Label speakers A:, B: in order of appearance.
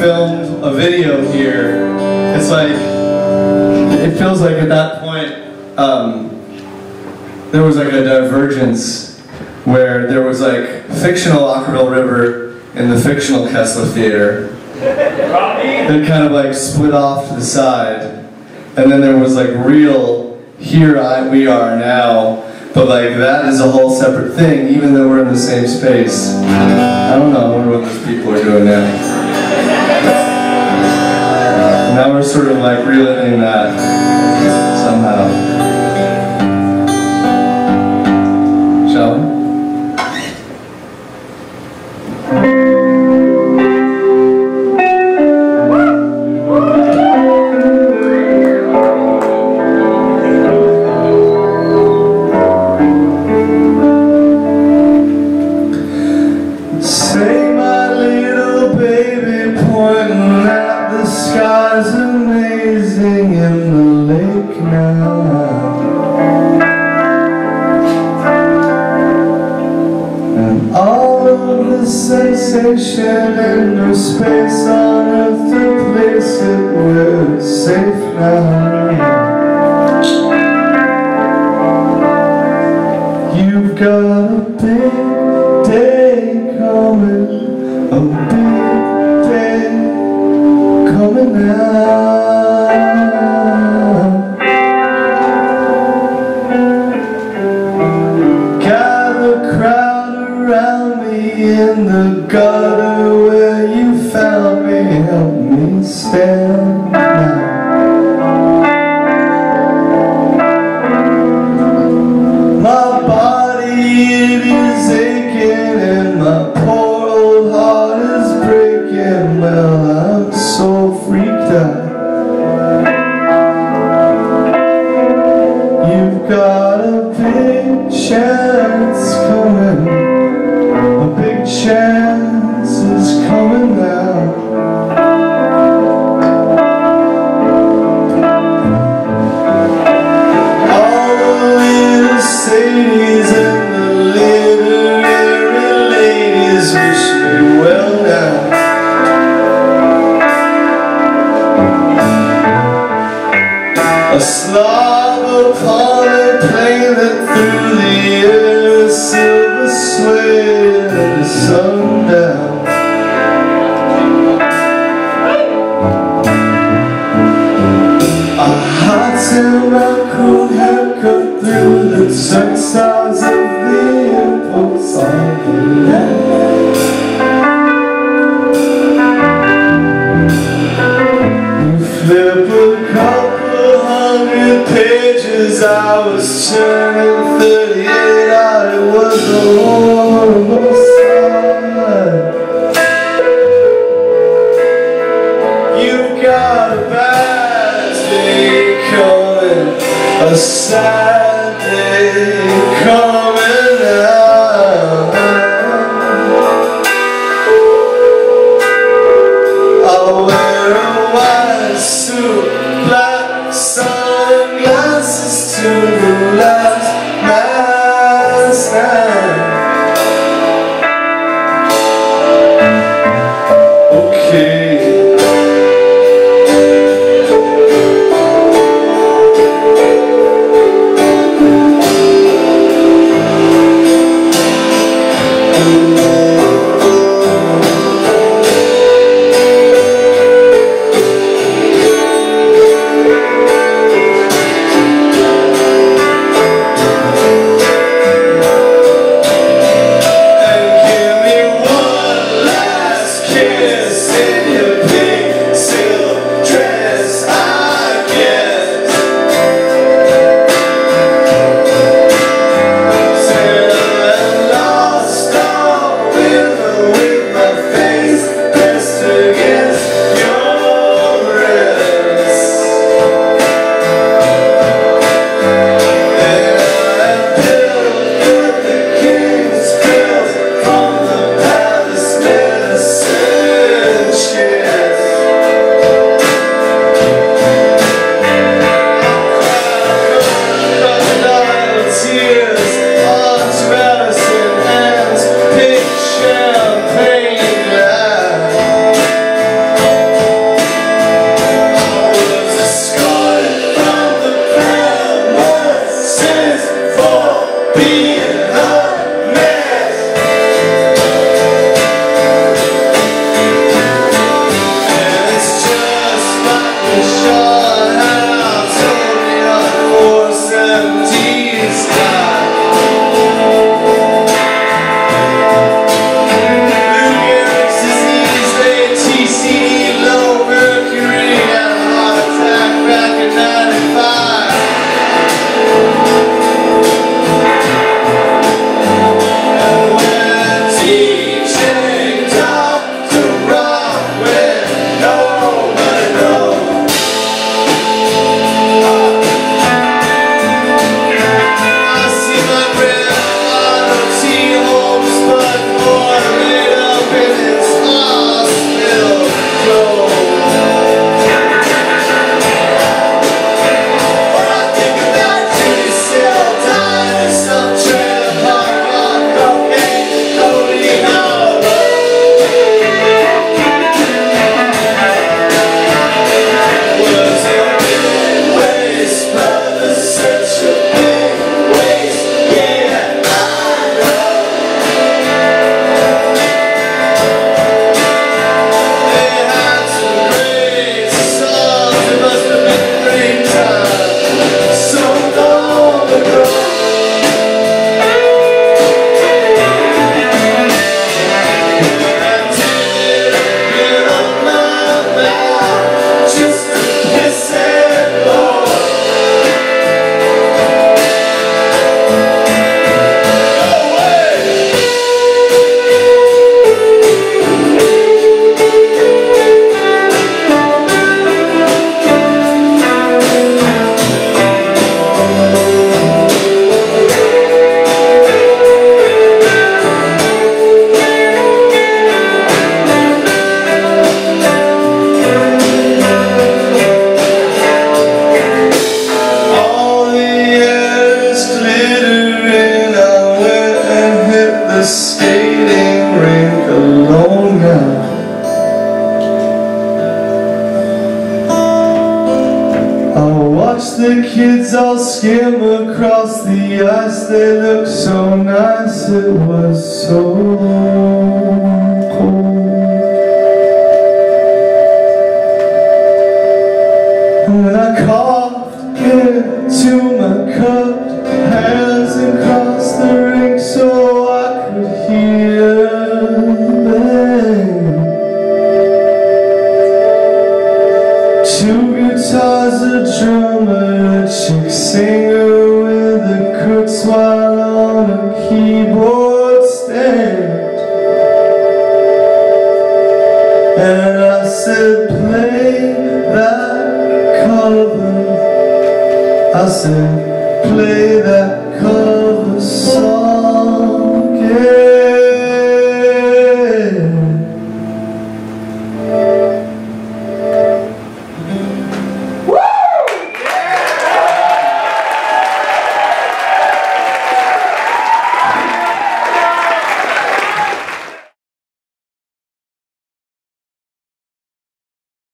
A: filmed a video here, it's like, it feels like at that point, there was like a divergence where there was like fictional Okkervil River in the fictional Kessler Theater. That kind of like split off to the side. And then there was like real, we are now, but like that is a whole separate thing, even though we're in the same space. I don't know, I wonder what those people are doing now. Now we're sort of like reliving that somehow. Shall we? Say my little baby pointing at the sky's amazing in the lake now. And all of the sensation and no space on earth to place it where it's safe now. You've got a big day coming, a big day coming now. Gather crowd around me in the gutter where you found me, help me stand now. My body, it is aching and my poor old heart is breaking. Well, I'm so freaked out. You've got a big chance coming, a big chance is coming now. All the little Sadies and the literary ladies wish me well now. A slob upon a plane that threw the air, silver suede and the sundown. Our hearts and our cool haircut through the turnstiles of the airports on the land. You flip a couple hundred pages, I was turning 38, I was a horrible side. You've got a bad day coming, a sad day coming now. I'll wear a white suit, black sunglasses to the last man's night. Okay. skim across the ice, they looked so nice, it was so cold. And I coughed into my cupped hands and crossed the rink so I could hear them. Two guitars, a drummer, a chick singer with the crooks while on a keyboard stand. And I said, play that cover. I said, play that cover song.